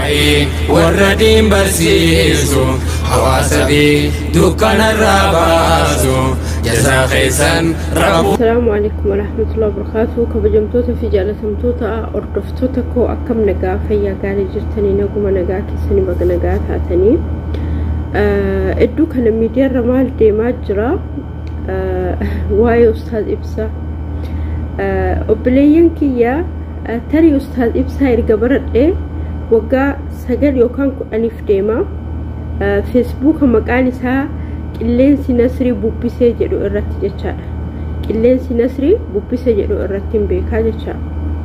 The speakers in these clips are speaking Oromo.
والردين برسيسو حواسبي دكان الراباسو جزا خيسان ربو. السلام عليكم ورحمة الله وبركاته. كبجمتوتا في جالتمتوتا أردفتوتا كو أكم نقا فيا قالي جرتني نقوم نقا كسني بق نقا تاتني ادو كان ميديا رمال ديما جرا واي أستاذ إبسا أبليين كيا تري أستاذ إبسا يرقبرت إيه وقا سجل يوكان أنيف ديما فيسبوك مقالي سا قلينسي نسري بوبيسي جدو إرتي جتشارا قلينسي نسري بوبيسي جدو إرتين بيكا جتشارا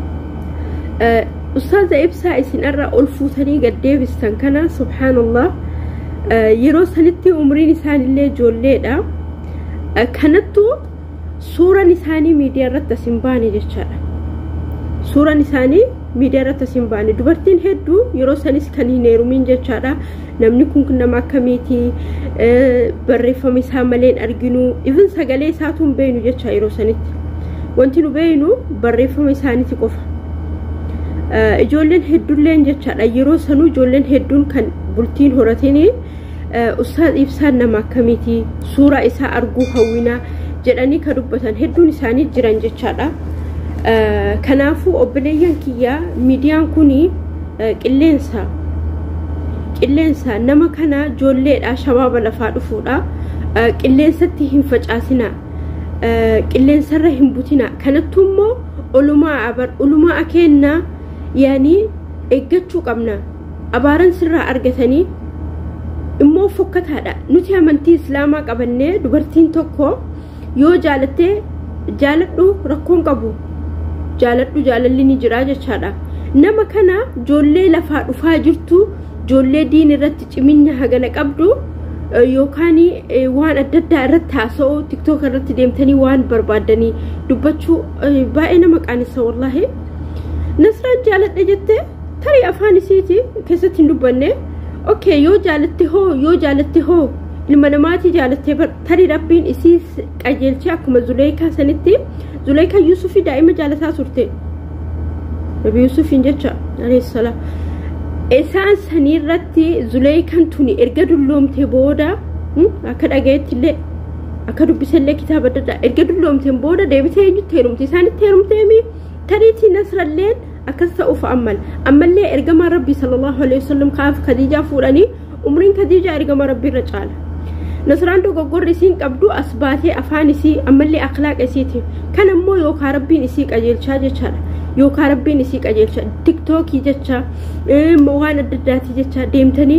أستاذ إبسا إسين أرى ألفوتني قد ديبستان كان سبحان الله يرو سنتي عمري نسان اللي جوليدا كانتو سورة نساني ميديا رتا سنباني جتشارا سورة نساني ميديا رتا سنباني دوبرتين هدو يرو سنس كاني نيرو من جتشارا namni kun nama akkamiiti barreeffama isaa maleen arginu even sagalee isaatuun beeynu jecha yeroo sanitti wanti nu beeynu barreeffama isaaniiti qofa ijoolleen hedduulleen jechaadha yeroo sanuu ijoolleen hedduun kan bultiin horatanii ustaad ibsaan nama akkamiiti suuraa isaa arguu hawwina jedhanii ka dubbatan hedduun isaanii jiran jechaadha kanaafuu obboleeyyan kiyyaa miidiyaan kuni qilleensa nama kana joolleedha shabaaba lafaa dhufuudha qilleensatti hin facaasina qilleensarra hin butina kanattu immoo olumaa akeena yaani eeggachuu qabna abaaran sirraa argatanii immoo fokkataadha nuti amantii islaamaa qabannee dubartiin tokko yoo jaalattee jaaladhu rakkoon qabu jaalalli ni jira jechaadha nama kana joollee lafaa dhufaa jirtu joollee diin irratti ciminya hagana qabdu yookaan waan adda addaa irratti haasa'u tiktok irratti deemtanii waan barbaadanii dubbachuu baay'ee nama qaanisa wallahi nasraan jaaladha jette tarii afaan isiiti keessatti hin dubbanne okay yoo jaalatte hoo ilma namaati jaalatte tarii rabbiin isii qajeelchee akkuma Zuleykaa sanitti Zuleykaa Yuusufi daa'ima jaalataa turte Nabi Yuusufiin jecha alayhi salaam isaan sanirratti Zuleykaan tuni erga dulloomte booda akka dhagayeettillee akka dubbisellee kitaaba dadda erga dulloomteen booda deebitee eenyutti heerumte isaanitti heerumteemi tariitii nasralleen akkas ta'uuf ammallee ergamaa rabbii sallallahu alaihi wasallam kaaf Khadiijaa fuudhanii umriin Khadiijaa ergamaa rabbii irra caala nasraan dogoggorri isiin qabdu asbaatee afaan isii ammallee akhlaaqa isiiti kan ammoo yookaan rabbiin isii qajeelchaa jechaadha yookaan rabbiin isii qajeelcha tiktokii jecha waan adda addaati jecha deemtanii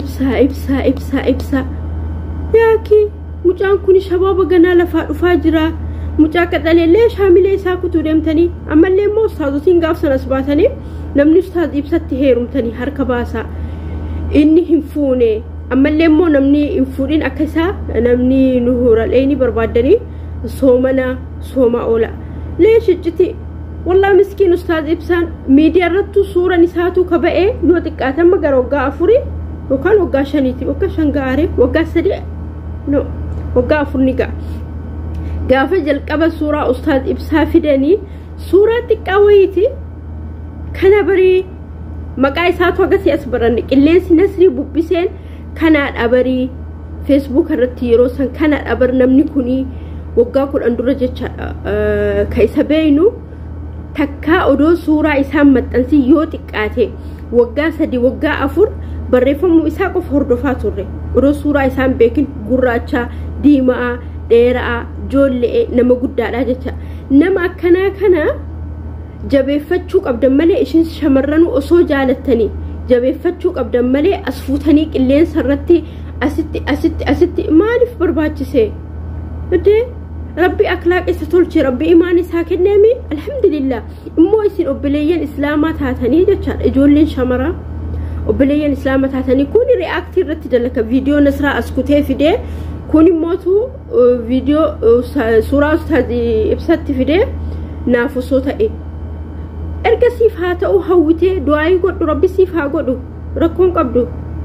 ibsaa yaaki mucaan kun shabaaba ganaa lafaa dhufaa jira mucaa qaxaleellee shaamilee isaa kutuu deemtanii ammallee immoo ustaazotiin gaafsan asbaatanii namni ustaaz ibsatti heerumtanii harka baasaa inni hin fuune ammallee immoo namni hin fuudhin akka isaa namni nuhuralee ni barbaadanii sooma oola leeshichiti والله مسكين أستاذ إبسان ميديا رتو صورة نساتو كبئة لو تكاتم مگر وقا أفوري وكان وقا شانيتي وقا شنقاري وقا سريع نو وقا أفورنيقا قافة جلقابة صورة أستاذ إبسا فيداني صورة تكاويتي كان بري مقاي ساتو وقاسي أسبراني اللين سنسري بوبسين كان أبري فيسبوك الرتيرو سن كان أبر نمني كوني وقا كل أندرجة كيسا بينو takka odoo suuraa isaa maxxansi yoo xiqqaate waggaa 3 waggaa 4 barreeffamu isaa qof hordofaa turre odoo suuraa isaan beekin gurraacha diimaa dheeraa joollee nama guddaadha jecha nama akkanaa kana jabeeffachuu qabdan malee ishin shamarran osoo jaalattanii jabeeffachuu qabdan malee as fuutanii qilleensa irratti asitti maaliif barbaachise ade ربي أخلاق إستولشي ربي إيمان ساكن نامي الحمد لله إمو يصير أبليين إسلامات هاتني جتشار إجولين شمرة أبليين إسلامات هاتني كوني رياكتي رتجلك فيديو نسرة أسكتي فيديو كوني موتو فيديو سورة أستاذ إبسات فيديو نافو صوتا إيه إرقى سيف هاتا أو هوتي دعاي قد ربي سيف ها قدو ركون قبدو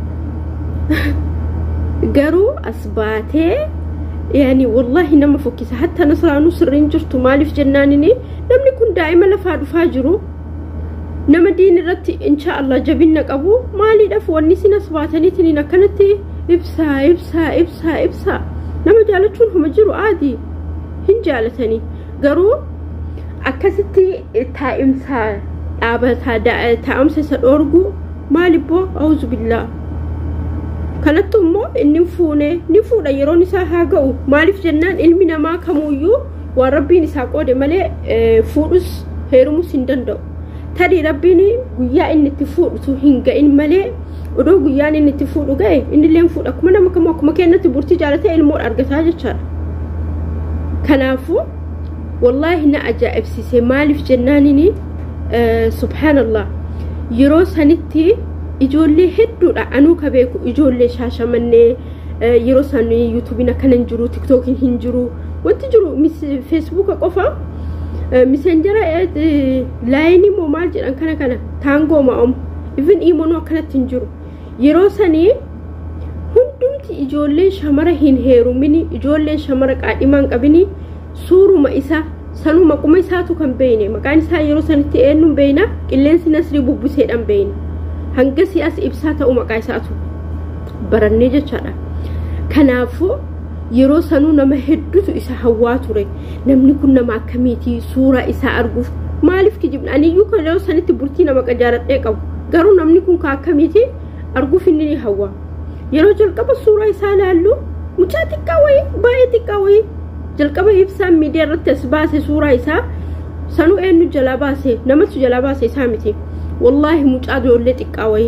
قرو أسباتي يعني والله نما فكيس حتى نصرانو سرين جرتو مالي في جنانيني نمني كون دائما لفادو فاجرو nama diin irratti insha Allah jabinna qabu maaliidhaaf wanni sin asbaataniitiin akkanatti ibsaa nama jaalachuun homa jiru aadi hin jaalatanii garuu akkasitti taa'imsa taa'umsa isa dhoorgu maalibboo auzu billah kanattu immoo inni ni fuudha yeroon isaa haa ga'u maaliif jennaan ilmi namaa kamuyyuu waan rabbiin isaa qoode malee fuudhus heerumus hin danda'u tadii rabbiin guyyaa inni itti fuudhu hin ga'in malee odoo guyyaan inni itti fuudhu ga'e inni illee fuudha akkuma nama kamuu akkuma kennatti burtii jaalatee ilmoo argataa jechaadha kanaafu wallahi na ajaa'ibsiise maaliif jennaanini subhanallah yeroo sanitti ijoollee hedduudha anuu ka beeku ijoollee shaashamannee yeroo san yuutuubiin akkana hin jiru tiktookiin hin jiru wanti jiru feesbuuka qofa messenjera laayinii moo maal jedhan kana taangoo ma'amu even imonoo akkanatti hin jiru yeroo sanii hundumti ijoolleen shamara hin heerumini ijoolleen shamara qaadhimaan qabini suuruma isa sanuma quma isaatu kan beeyne maqaan isaa yeroo sanitti eenyuun beeyna qilleensi nasrii bubbuseedhaan beeyna hanga siyaas ibsaa ta'u maqaa isaatu barannee jechaadha kanaafu yeroo sanuu nama hedduutu isa hawwaa ture namni kun nama akkamiitii suuraa isaa arguuf maaliif kijibna aniyyuu kan yeroo sanitti burtii nama qajaaradhee qabu garuu namni kun ka akkamiitii arguuf inni ni hawwa yeroo jalqaba suuraa isaa laallu mucaa xiqqaa wayii baay'ee xiqqaa wayii jalqaba ibsaan miidiyaa irratti as baase suuraa isaa sanuu eenyu jalaa baase namatu jalaa baase isaa miti wallahi mucaa ijoollee xiqqaa wayii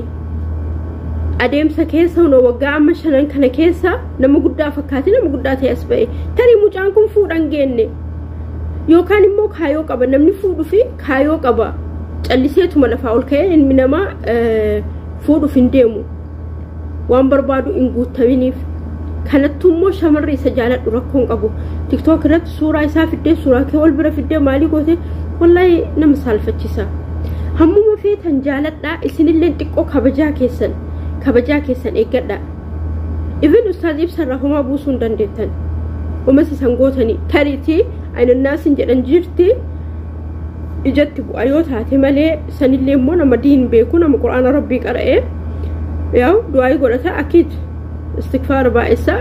adeemsa keessa hono waggaa amma 5 kana keessa nama guddaa fakkaate nama guddaa ta'e as ba'e tarii mucaan kun fuudhan geenne yookaan immoo kaayoo qaba namni fuudhu fi kaayoo qaba calliseetuma lafaa ol ka'ee ilmi namaa fuudhuuf hin deemu waan barbaadu hin guutaminiif kanattu immoo shamarri isa jaaladhu rakkoon qabu tiktook irratti suuraa isaa fiddee suuraa kee wal bira fiddee maalii goote wallahi nama saalfachisa hammuma feetan jaaladhaa isinillee xiqqoo kabajaa keessan eeggadha even ustaaz ibsarraa homaa buusuu hin dandeettan umas isan gootanii tariitii aynannaasin jedhan jirti ijatti bu'a yoo taate malee sanillee immoo nama diin beeku nama qur'aana rabbii qara'ee yaw du'aayii godhata akiid istighfar ba'isa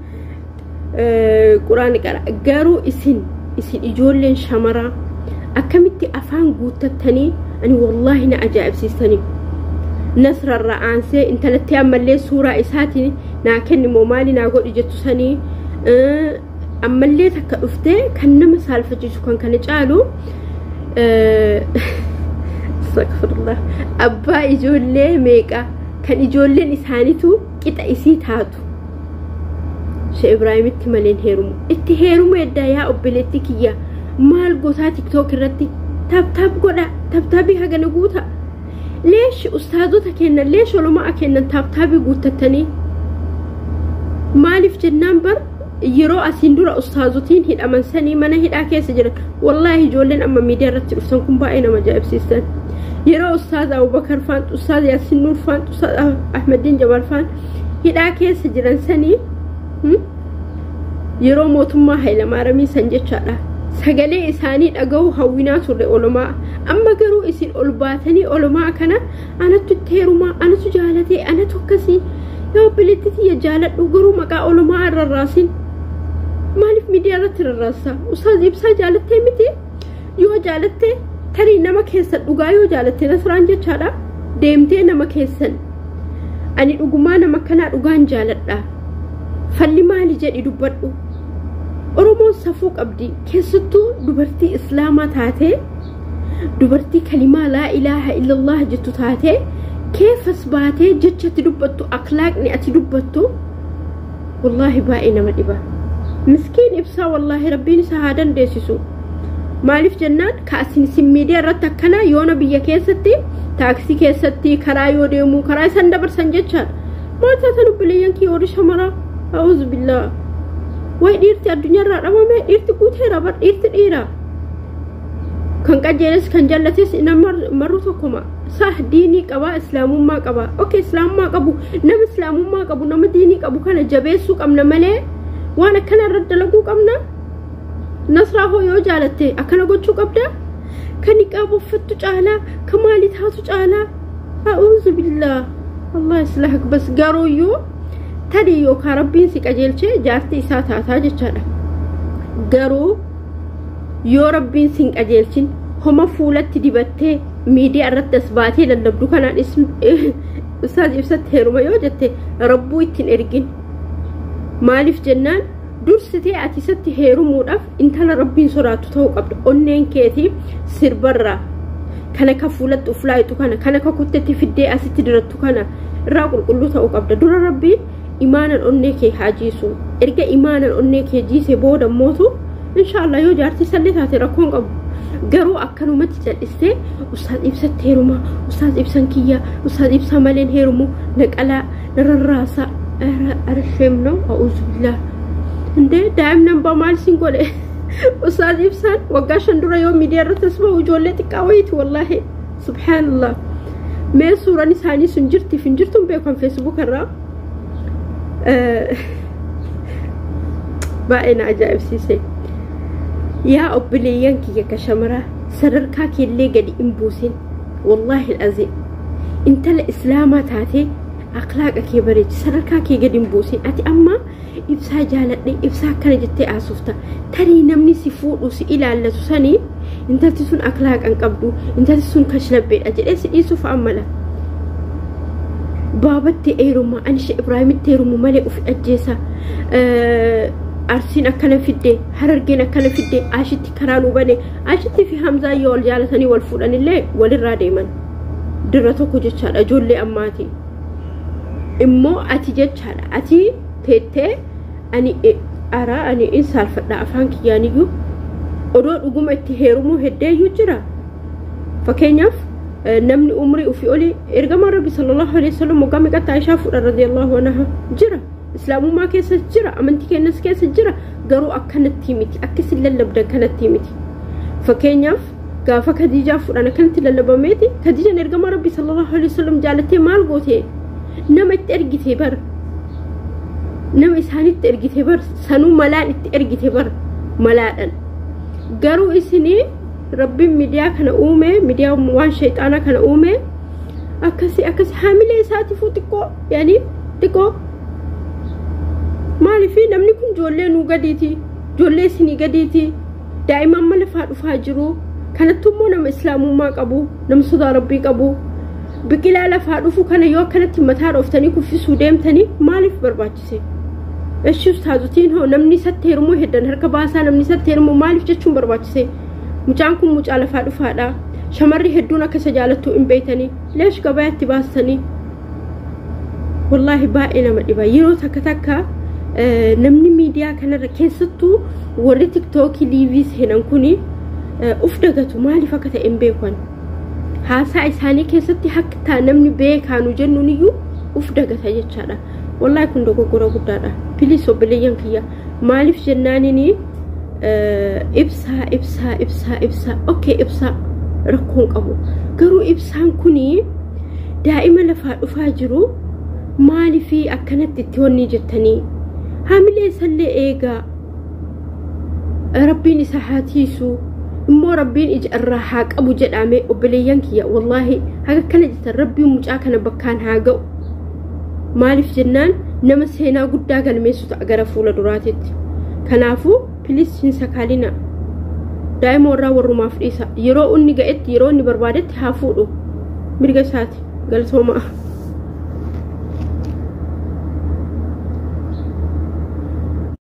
qur'aani qara garuu isin ijoolleen shamara akkamitti afaan guuttattanii ani wallahi na ajaa'ibsiistanii nasrarra aansee intalatti ammallee suuraa isaatiin naa kenni moo maali naa godhi jettu sanii ammallee takka dhuftee kan nama saalfachiisu kan kana caalu astaghfirullah abbaa ijoollee meeqa kan ijoolleen isaaniitu qixa isii taatu Sheikh Ibraahimitti maleen heerumu itti heerumu edda yaa obboleetti kiyya maal gootaa tiktook irratti tabtab godha tabtabii hagana guuta leesh ustaazota kennan leesh olumaa kennan tabtabii guuttattanii maaliif jennaan bar yeroo asiin dura ustaazotiin hidhaman sanii mana hidhaa keessa jiran wallahi ijoolleen amma miidiyaa irratti dhufsan kun baay'ee nama ajaa'ibsiisan yeroo ustaaz Abubakar faan ustaaz Yaasin Nuur faan ustaaz Ahmadiin Jabal faan hidhaa keessa jiran sanii yeroo mootummaa Hayilamaariyaamii san jechaadha sagalee isaanii dhaga'u hawwinaa turre olumaa amma garuu isin ol baatanii olumaa kana anatu teerumaa anatu jaalatee anatu akkasii yoo bilitti ya jaaladhu garuu maqaa olumaa irrarraasin maaliif miidiyaa irratti rarraasa ustaaz ibsaa jaalattee miti yoo jaalattee tarii nama keessan dhugaa yoo jaalattee nasraan jechaadha deemtee nama keessan ani dhugumaa nama kanaa dhugaan jaaladha falli maali jedhi dubbadhu oromoon safuu qabdi keessattuu dubartii islaamaa taatee dubartii kalimaa laa ilaaha illallah jettu taatee keefas baatee jechatti dubbattu akhlaaqni ati dubbattu wallahi baay'ee nama dhiba miskiin ibsaa wallahi rabbiin isa haa dandeessisu maaliif jennaan kaasin sin miidiyaa irratti akkana yoona biyya keessatti taaksii keessatti karaa yoo deemu karaa isan dabarsan jechaadha maal taatan obboleeyyan kii warri shamaraa a'uuzu billah way dhiirti addunyaarraa dhabame dhiirti guuteera bar dhiirti dhiira kan qajeeles kan jallates marru tokkuma sah diinii qaba islaamummaa qaba okay islaamummaa qabu nama islaamummaa qabu nama diinii qabu kana jabeessuu qabna malee waan akkana irra dalaguu qabna nasraa hoo yoo jaalatte akkana gochuu qabda كني كابو فتو جالا كمالي تاتو جالا أعوذ بالله الله يصلحك بس قارو يو تدي يو كاربين سيك أجيلشي جارتي إساتا تاجي جالا قارو يو ربين سيك أجيلشين هما فولت ديبتي ميديا رد أسباتي لنبدو كان اسم أستاذ إبسات هيرو ما يوجدتي ربو يتن إرقين مالف جنان درستي أتيستي هيرو مودف انتلا ربين سراتو تو قبل أنين كيتي سر برا كان كفولت أفلايتو كان ككتتي في الدي أستي درتو كان راقل قلو تو قبل در ربين إيمانا أنيكي حاجيسو إرقا إيمانا أنيكي جيسي بودا موتو إن شاء الله يو جارتي سلتاتي ركون قبل قرو أكنو متجل إستي أستاذ إبسات هيروما أستاذ إبسان كيا أستاذ إبسان مالين هيرومو نقلا نرراسا أرشمنو أعوذ بالله عندي دائما بمال سينقولي أستاذ إبسان وقاشن درا يوم ميديا رتسمه وجولتي كويت والله سبحان الله ما صورة نساني سنجرتي فنجرتم بيكم فيسبوك الرا باين عجائب سيسي يا أبليان كي كشمرة سرركا كي اللي قد إنبوسين والله العظيم انت الإسلامات هاتي أخلاقك كي بريج سرركا كي قد إنبوسين أتي أما إبسا جالتني إبسا كان جتي آسوفتا تري نمني سفور وسي إلا اللي تساني انت تسون أخلاق أنقبدو انت تسون كشلبي أجل إيس إيسوف أملا بابتي إيروما أنشي إبراهيم التيرومو ملئ في أجيسا أرسين أكنا في الدين هرجين أكنا في الدين عاشتي كرانو بني عاشتي في همزة يول جالتني والفلان اللي وللراديمن درتو كجتشال أجول لي أماتي إمو أتي جتشال أتي تيتي أني أرى أني إنسان فدا أفانك يعني يو أدور أقوم أتهيرمو هدي يجرا فكينيف نمني أمري وفي أولي إرجع ربي صلى الله عليه وسلم وقام قط عائشة رضي الله عنها جرا إسلامو ما كيس جرا أمنتي كناس كيس جرا قرو أكنت تيمتي أكس اللي بدأ كانت تيمتي فكينيف قافا خديجة أنا كنت اللي بميتي خديجة نرجع ربي صلى الله عليه وسلم جالتي مال قوتي نمت أرجتي بر نم إسهاني تأرجتي بر سنو ملان تأرجتي بر ملان قرو إسني ربي ميديا كان أومي ميديا موان شيطانا كان أومي أكسي حاملة ساتي فوتكو يعني تكو مالي في نمني كن جولي نو قديتي جولي سني قديتي دائما ما لفات فاجرو كانت تمو نم إسلامو ما قبو نم صدا ربي قبو بكلا لفات فو كان يو كانت متار أفتني كفي سوديم تاني مالي في برباجسي إيش أستاذتين هو نمني ستيرمو هدن هركباسا نمني ستيرمو مالي في جتشون برباجسي مجانكم مجال فادا شمري هدونا كسجالتو إن بيتني ليش قبايت تباستني والله بائنا مدبا يرو تكا نمني ميديا كان ركيستو وري تيك توك ليفيس هنا كوني أفدقتو مالي فكتا إن بيكون هاسا إساني كيستي حكتا نمني بيكانو جنونيو أفدقتا جتشادا والله كن دوكو قرى قدادا بليسو بليان كيا مالي في جنانيني إبسا أوكي إبسا ركون قبو قرو إبسان كوني دائما لفات فاجرو مالي في أكنت تتوني جتني هاملي سلي إيغا ربين سحاتيسو إمو ربين إجأرها أبو جدامي وبليان كيا والله هاقا كان جتا ربي مجاكنا بكان هاقو مالي في جنان نمس هنا قداقا نميسو تأقرفو لدراتت كنافو بليس سكالينا دائما ورا ورما فريسا يرو اني قعدت يرو اني بربادت هافودو مرقا ساتي قال سوما